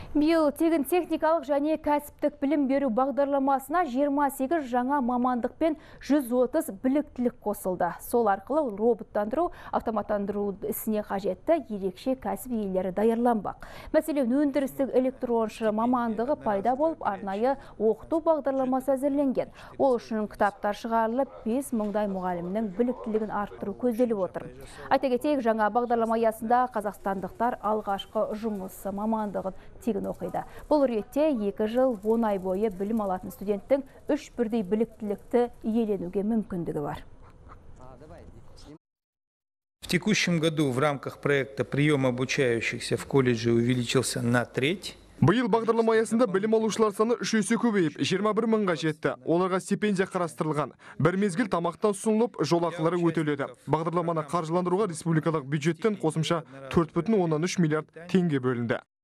Биыл тегін техникалық және кәсіптік білім беру бағдарламасына 28 жаңа мамандық пен 130 біліктілік қосылды. Сол арқылы роботтандыру, автоматтандыру ісіне қажетті ерекше кәсіп иелері даярланбақ. Мәселен, өндірістік электроншы мамандығы пайда болып, арнайы оқыту бағдарламасы әзірленген. Ол үшін кітаптар шығарылып, 5 мыңдай мұғалімнің біліктілігін арттыру көзделіп отыр. Айта кетейік, жаңа бағдарлама аясында қазақстандықтар алғашқы жұмыс мамандығын тегін оқиды. Бұл ретте 2 жыл 10 ай бойы білім алатын студенттің 3 бірдей біліктілікті иеленуге мүмкіндігі бар. В текущем году в рамках проекта прием обучающихся в колледже увеличился на треть. Биыл бағдарлама аясында білім алушылар саны 3 есе көбейіп, 21 мыңға жетті. Оларға стипендия қарастырылған. Бір мезгіл тамақтан ұсынылып, жол ақылары өтеледі. Бағдарламаны қаржыландыруға республикалық бюджеттен қосымша 4,3 миллиард теңге бөлінді.